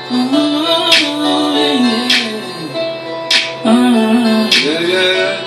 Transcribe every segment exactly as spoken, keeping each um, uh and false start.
Yeah, yeah.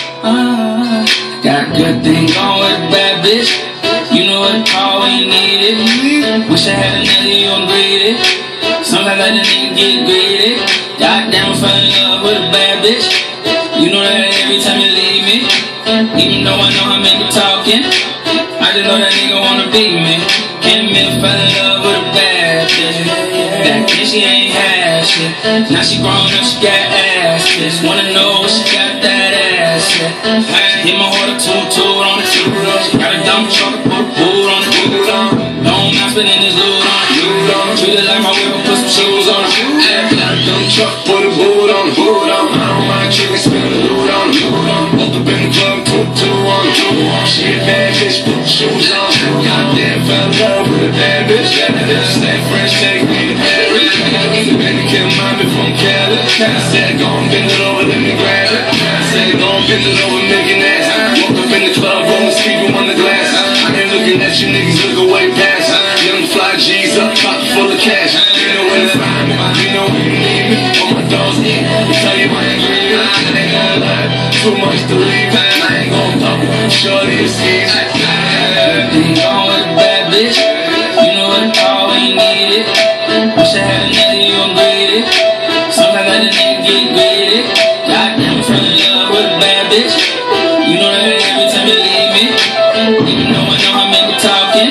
Uh, got a good thing going with a bad bitch. You know what to call when you need it. Wish I had another, you gon' greet it. Sometimes I just nigga get greedy. Goddamn, I fell in love with a bad bitch. You know that every time you leave me. Even though I know how men be talking, I just know that nigga wanna beat me. Can't admit I fell in love with a bad bitch. Back then she ain't had shit. Now she grown up, she got ass. Just wanna know what she got that ass. Hit my heart a toot-toot on the toot. Got a dump truck, put a boot on the boot on. Don't mind spending this loot on it. Treat it like my whip, put some shoes on it. Got a dump truck, put a boot on the boot on. I don't mind tricking, spin the loot on it. Woke up in the club, toot-toot on it. She a bad bitch, put the shoes on. Goddamn, fell in love with a bad bitch. That French take me to Paris. Baby can't mind me from Cali. I said, go and bend it over, let me grab it. I said, go and bend it over, making ass. Woke up in the club, rolling, speaking on the glass. I ain't looking at you niggas, look away past. Young fly G's up, pocket full of cash. You know where to find me, you know where you need me. All my dogs eat, we tell you I ain't greedy. I ain't gonna lie, too much to leave. I ain't gonna talk, shorty is skeet. Everything gone with a bad bitch. You know what to call when you need it. Wish I had another, you gon' greet it. Sometimes I just nigga get greedy. Goddamn, I fell in love with a bad bitch. You know that every time you leave me. Even though I know how men be talking,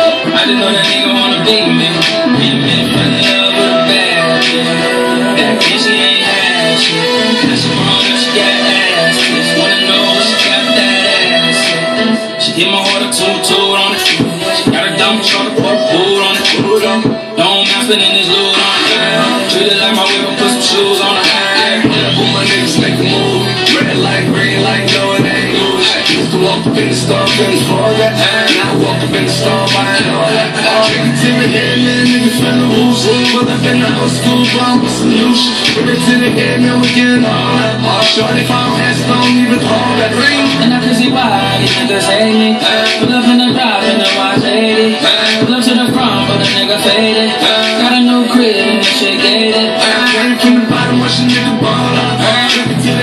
I just know that nigga wanna beat me. Been been fell in love with a bad bitch. Back then she ain't had shit. Now she grown up, she got ass. Just wanna know what she got that ass. She hit my heart a toot-toot on it. Got a dump truck, put a boot on it. Don't mind spending this loot on it. Treat it like my whip, put some shoes on it. Put my niggas make a move. Red light, green light, no it ain't loose. Used to walk up in the store, couldn't afford that. Now I walk up in the store, buying all that. Drink it to the head, man, nigga finna lose. Pull up in the old school, bomb with solution. Bring it to the head, now we getting all that. All short, if I don't ask, don't even hold that ring. And I can see why these niggas hate me. Pull up in the drive, in the watch eighty. Pull up to the front, but the nigga faded. Got a new crib, and the shit gated. Came from the bottom, watch a nigga ball up. Drink it to the